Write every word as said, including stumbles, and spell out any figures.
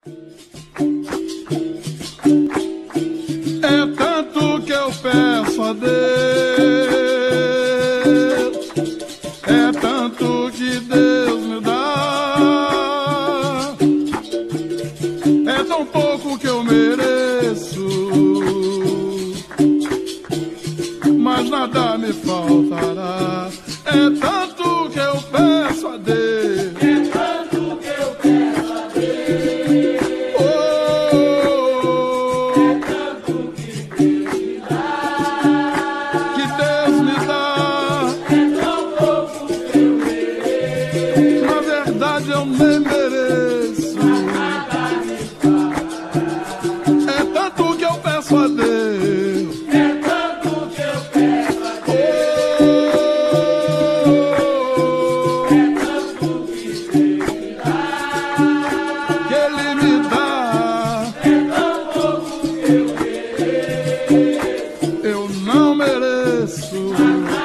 É tanto que eu peço a Deus, é tanto que Deus me dá, é tão pouco que eu mereço, mas nada me faltará. É tanto que eu peço a Deus, é tanto que eu peço a Deus, oh, é tanto que Deus me dá, que Deus me dá. é tão pouco que eu mereço, Na verdade eu nem mereço. mas nada me faltará. É tanto que eu peço a Deus, É tanto que eu peço a Deus, oh, é tanto que Deus me dá, que Ele me dá. é tão pouco que eu mereço, Eu não mereço. mas